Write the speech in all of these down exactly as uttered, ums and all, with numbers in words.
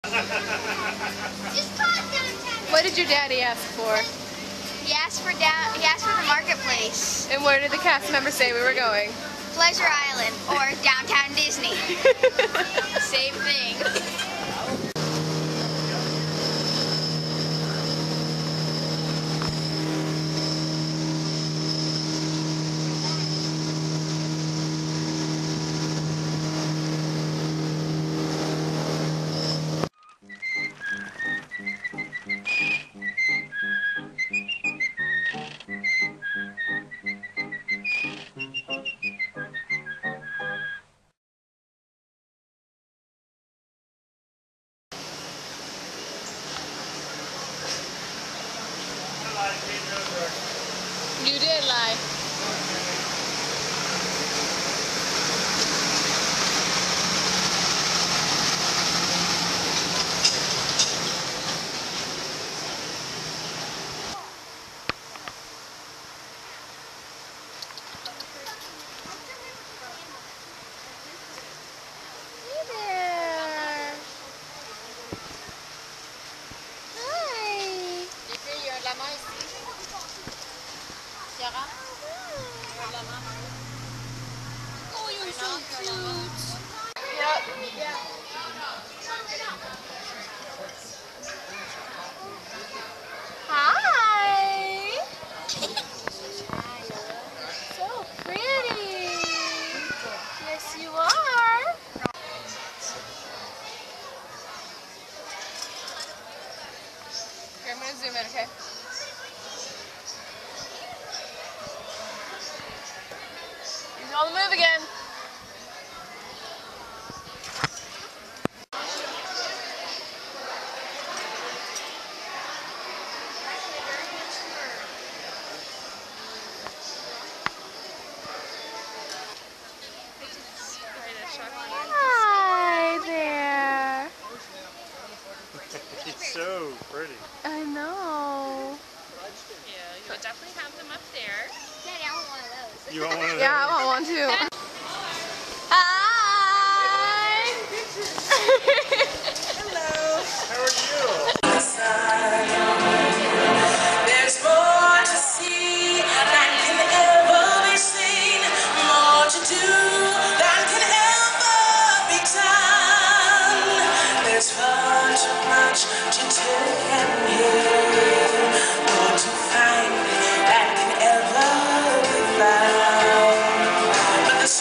What did your daddy ask for? He asked for down. He asked for the marketplace. And where did the cast members say we were going? Pleasure Island or downtown Disney. Same thing. You did lie. Hey there. Hi. Oh, you're so cute. Yep. Yeah. Hi. So pretty. Yes, you are. Here, I'm gonna zoom in, okay? He's on the move again. Hi there. He's so pretty. I know. Yeah, you would definitely have them up there. Daddy, I want one of those. You want one of those? Yeah, I want one too. Hi. Hello. How are you? There's more to see than can ever be seen, more to do than can ever be done. There's far too much to take and hear, more to find than can ever be found. But the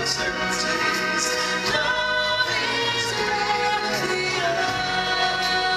uncertainties. Love is remedy.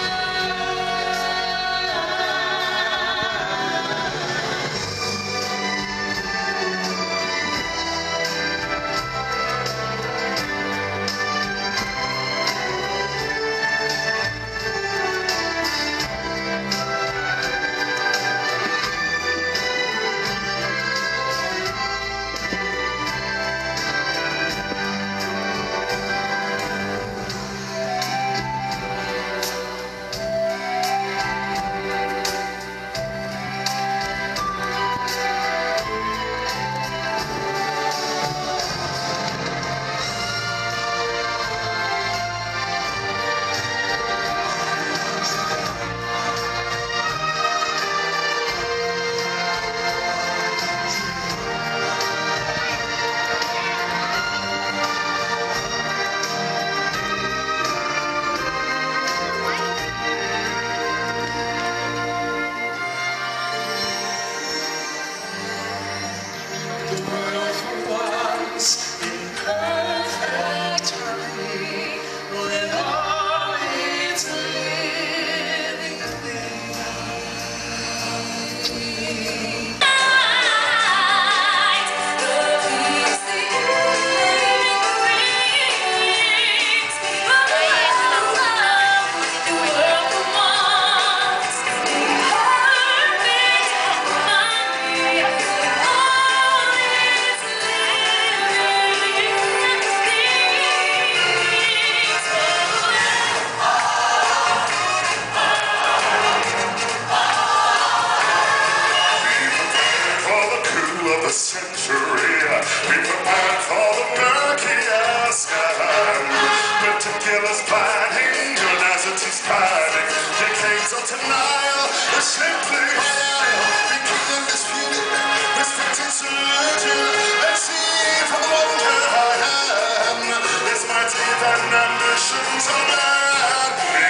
Century, we prepared for the murkier sky. But tequila's blinding, your nazity's hiding. Decades of denial, the simply vile. We keep them disputed, respecting solution. Let's see from the wonder I am. This mighty than ambitions on man. Be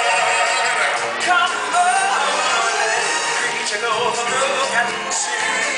prepared. Come on, reach a go for broken sea.